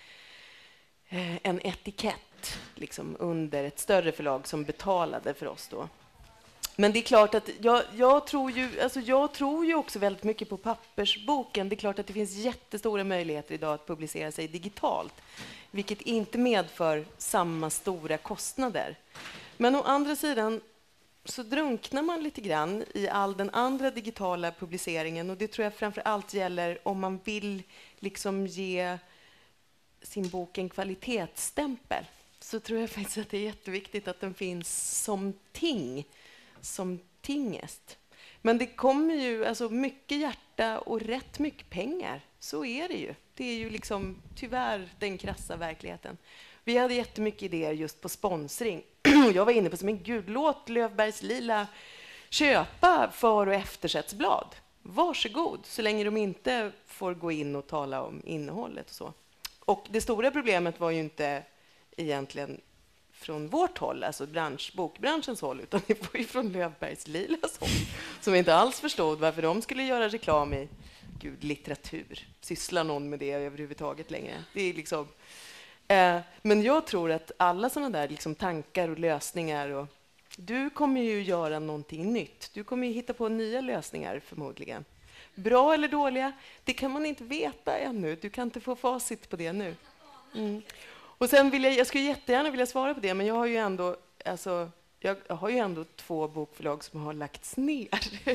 en etikett liksom, under ett större förlag som betalade för oss då. Men det är klart att jag tror ju också väldigt mycket på pappersboken. Det är klart att det finns jättestora möjligheter idag att publicera sig digitalt, vilket inte medför samma stora kostnader. Men å andra sidan så drunknar man lite grann i all den andra digitala publiceringen, och det tror jag framför allt gäller om man vill liksom ge sin bok en kvalitetsstämpel. Så tror jag faktiskt att det är jätteviktigt att den finns som ting, som tingest. Men det kommer ju alltså mycket hjärta och rätt mycket pengar. Så är det ju. Det är ju liksom tyvärr den krassa verkligheten. Vi hade jättemycket idéer just på sponsring. Jag var inne på som en gud, låt Löfbergs Lila köpa för- och eftersättsblad. Varsågod, så länge de inte får gå in och tala om innehållet och så. Och det stora problemet var ju inte egentligen från vårt håll, alltså bokbranschens håll, utan det var ju från Löfbergs Lilas håll, som inte alls förstod varför de skulle göra reklam i litteratur. Sysslar någon med det överhuvudtaget längre? Det är liksom... Men jag tror att alla sådana där liksom tankar och lösningar, och du kommer ju göra någonting nytt. Du kommer ju hitta på nya lösningar förmodligen. Bra eller dåliga, det kan man inte veta ännu. Du kan inte få facit på det nu. Och sen jag skulle jättegärna vilja svara på det, men jag har ju ändå, alltså, jag har ju ändå 2 bokförlag som har lagts ner.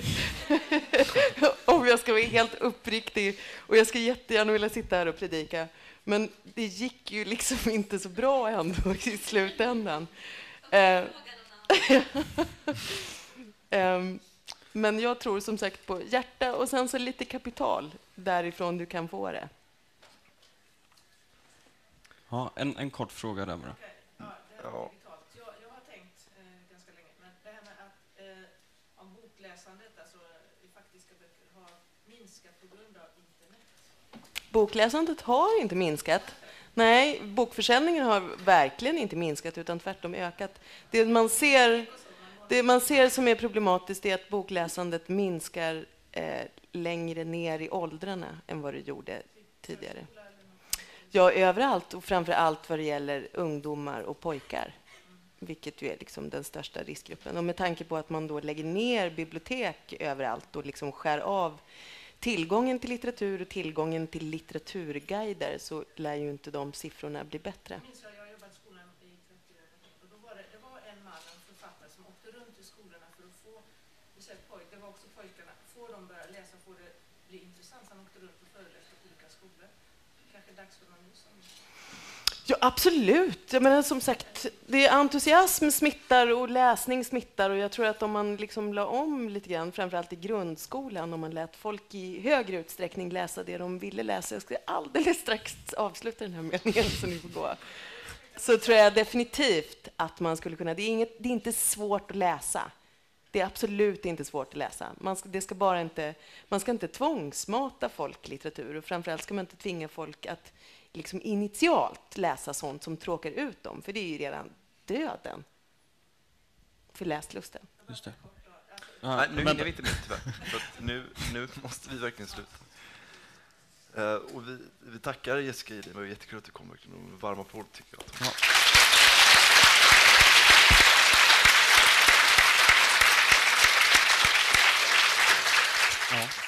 Om jag ska vara helt uppriktig. Och jag skulle jättegärna vilja sitta här och predika. Men det gick ju liksom inte så bra ändå i slutändan. Men jag tror som sagt på hjärta och sen så lite kapital därifrån du kan få det. Ja, en kort fråga där bara. Jag har tänkt ganska länge, men det här med att om bokläsandet, alltså i faktiska böcker, har minskat på grund av internet. Bokläsandet har inte minskat. Nej, bokförsäljningen har verkligen inte minskat utan tvärtom ökat. Det man ser som är problematiskt är att bokläsandet minskar längre ner i åldrarna än vad det gjorde tidigare. Ja, överallt och framför allt vad det gäller ungdomar och pojkar, vilket ju är liksom den största riskgruppen. Och med tanke på att man då lägger ner bibliotek överallt och liksom skär av tillgången till litteratur och tillgången till litteraturguider, så lär ju inte de siffrorna bli bättre. Jag jobbade i skolan i 30 år och då var det var en man, en författare, som åkte runt i skolorna för att få, det var också pojkarna, få dem börja läsa, få det bli intressant. Han åkte runt och föreläste på olika skolor. Kanske dags för någon ny sån. Ja, absolut. Jag menar, som sagt, det är entusiasm smittar och läsning smittar, och jag tror att om man liksom la om lite grann, framförallt i grundskolan, om man lät folk i högre utsträckning läsa det de ville läsa, jag ska alldeles strax avsluta den här meningen så ni får gå, så tror jag definitivt att man skulle kunna, det är inte svårt att läsa. Det är absolut inte svårt att läsa. Man ska inte tvångsmata folk litteratur, och framförallt ska man inte tvinga folk att liksom initialt läsa sånt som tråkar ut dem, för det är ju redan döden för läslusten. Just det. Nej, nu hinner vi inte mer tyvärr. Så att nu måste vi verkligen sluta. Och vi tackar Jessica. Det var jättekul att du kom. Varm applåd tycker jag. Ja.